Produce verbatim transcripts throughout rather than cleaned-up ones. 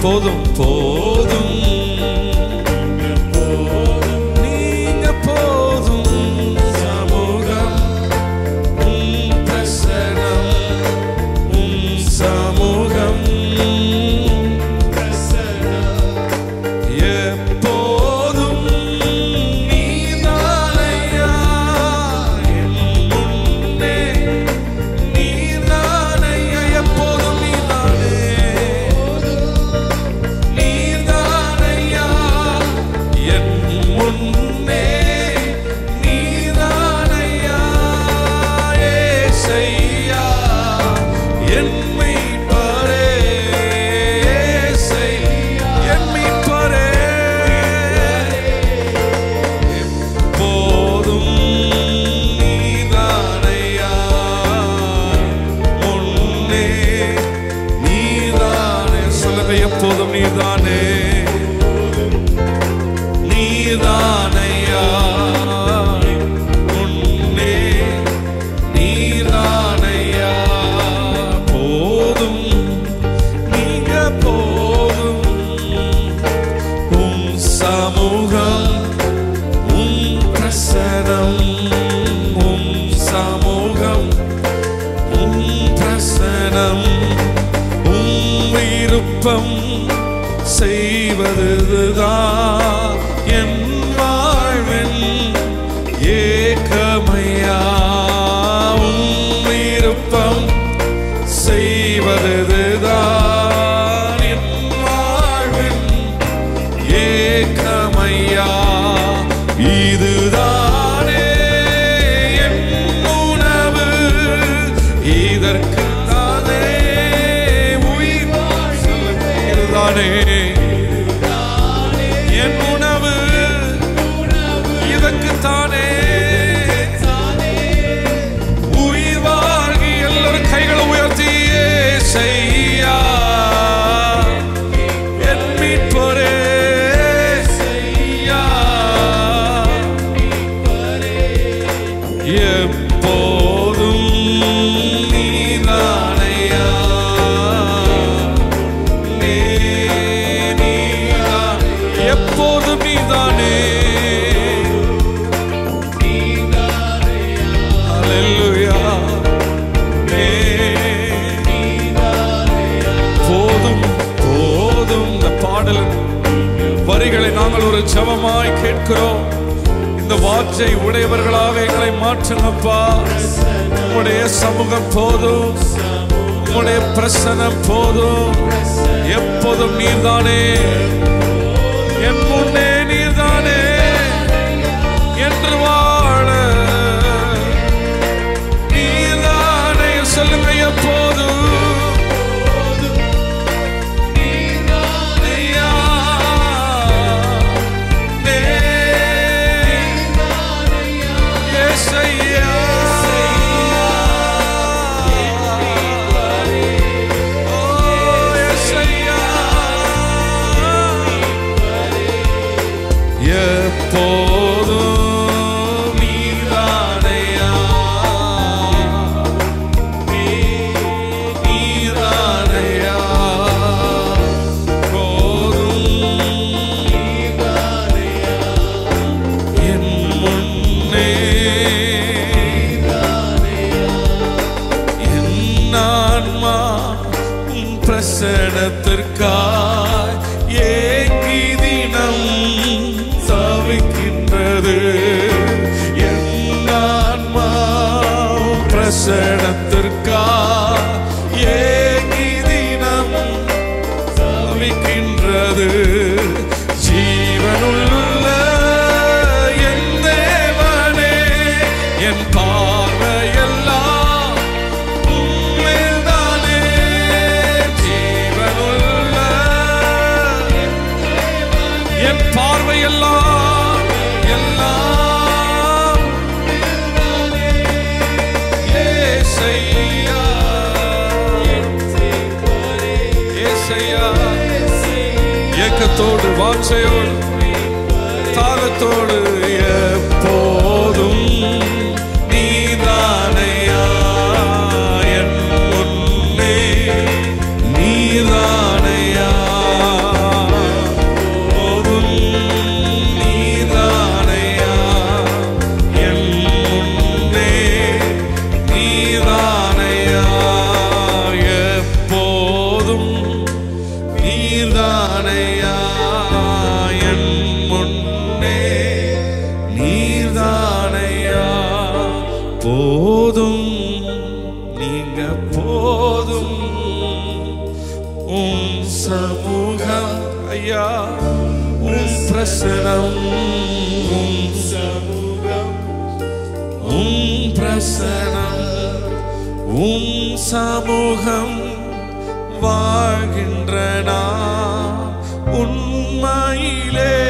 போதும் போதும் நீங்க போதும் சமூகம் உம் பிரசனம் உம் சமூகம் எப்போதும் நீதானையா என் முன்னே நீதானையா எப்போதும் நீதானே நீதானையா என் முன்னே நீதானையா ஏசையா என் மீட்பரே ஏசையா என் மீட்பரே எப்போதும் நீதானையா முன்னே நீதானே சொல்லுங்க எப்போதும் நீதானே நீதானையா முன்னே நீதானையா போதும் நீங்க போதும் உம் சமூகம் உம் பிரசனம் உம் சமூகம் உம் பிரசனம் உம் விருப்பம் செய்வதுதான் என் வாழ்வின் ஏக்கமையா உம் விருப்பம் செய்வதுதான் என் வாழ்வின் ஏக்கமையா இதுதானே என் உணவு இதற்கு தானே உயிர் இதுதானே என் உணவு இதற்கு தானே உயிர் வாழ்கி எல்லாரும் கைகளை உயர்த்தி ஏசையா என் மீட்பரே ஏசையா எப்போதும் நீதானையா நீ நீதான் எப்போதும் நீதானே ஹல்லேலூயா போதும் போதும் இந்த பாடல் வரிகளை நாங்கள் ஒரு ஜெபமாய் கேட்கிறோம். இந்த வார்த்தை உடையவர்களாக எங்களை மாற்றுங்கப்பா. உம்முடைய சமூகம் போதும், உம்முடைய பிரசனம் போதும். எப்போதும் நீர்தானே என் முன்னே நீர்தானே என்று வாழ நீர்தானே சொல்லுங்க எப்போதும் எப்போதும் நீதானையா நீதானையா போதும் நீதானையா என் முன்னே என் ஆன்மா உன் பிரசனத்திற்காய் ஏங்கி தினம் தவிக்கின்றது. என் ஆன்மா பிரசனத்திற்காய் ஏங்கி தினம் தவிக்கின்றது. ஜீவனுள்ள என் தேவனே என் பார்வையெல்லாம் உம்மேல்தானே. ஜீவனுள்ள என் பார்வையெல்லாம் எல்லாம் ஏசையா ஏசையா ஏக்கத்தோடு வாஞ்சையோடு தாகத்தோடு எப்போதும் நீதானையா என் முன்னே நீதானையா போதும் நீங்க போதும் உம் சமூகம் ஐயா உம் பிரசனம் உம் சமூகம் உம் பிரசனம் உம் சமூகம் வாழ்கின்ற நான் உண்மையிலே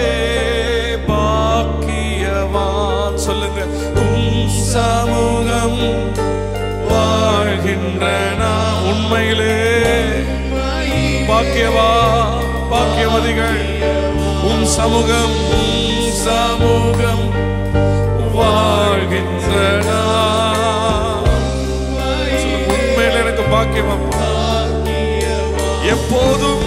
பாக்கியவான். சொல்லுங்க, உம் சமூகம் வாழ்கின்ற நான் உண்மையிலே பாக்கியவா பாக்கியவதிகள். உம் சமூகம் உம் சமூகம் வாழ்கின்ற நான் உண்மையிலே எனக்கு பாக்கியவா. எப்போதும்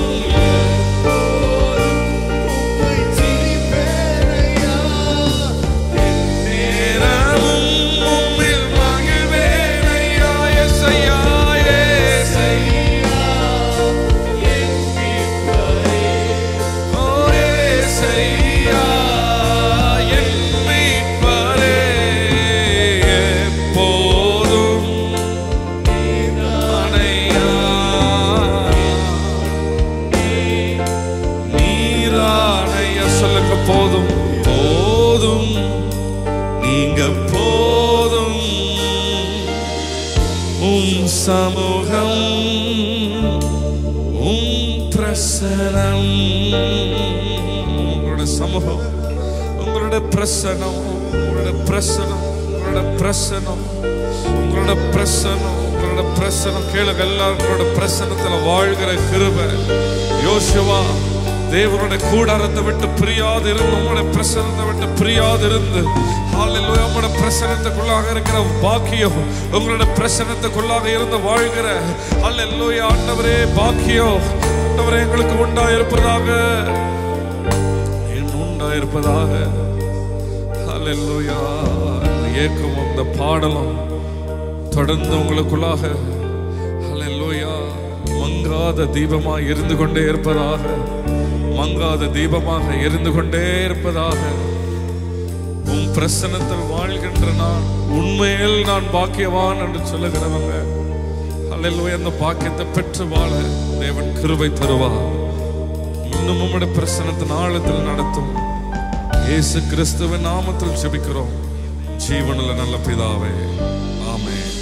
போதும் போதும் நீங்க போதும் உம் சமூகம் உம் பிரசனம். உங்களோட சமூகம் உங்களோட பிரசனம் உங்களோட பிரசனம் உங்களோட பிரசனம் உங்களோட பிரசனம் உங்களோட பிரசனம். கேளுங்க, எல்லாரோட பிரசனத்துல வாழ்கிற கிருபை. யோசுவா தேவனுடைய கூடாரத்தை விட்டு பிரியாது இருந்து உங்களுடைய பிரசனத்தை விட்டு பிரியாது இருந்து ஹல்லேலூயா உங்களுடைய பிரசனத்துக்குள்ளாக இருக்கிற பாக்கியம் உங்களுடைய பிரசனத்துக்குள்ளாக இருந்து வாழ்கிற ஹல்லேலூயா ஆண்டவரே பாக்கியம் ஆண்டவரே எங்களுக்கு உண்டாயிருப்பதாக உண்டாயிருப்பதாக ஹல்லேலூயா. ஏக்கம் அந்த பாடலும் தொடர்ந்து உங்களுக்குள்ளாக ஹல்லேலூயா மங்காத தீபமாய் இருந்து கொண்டே இருப்பதாக மங்காத தீபமாக இருந்து கொண்டே இருப்பதாக. உன் பிரசன்னத்தில் வாழ்கின்ற நான் உண்மையில் நான் பாக்கியவான் என்று சொல்லுகிறவங்க ஹல்லேலூயா அந்த பாக்கியத்தை பெற்று வாழ தேவன் கிருபை தருவார். இன்னும் உம்முடைய பிரசன்னத்தின் ஆழத்தில் நடத்தும் இயேசு கிறிஸ்துவின் நாமத்தில் ஜெபிக்கிறோம் ஜீவனுள்ள நல்ல பிதாவே, ஆமென்.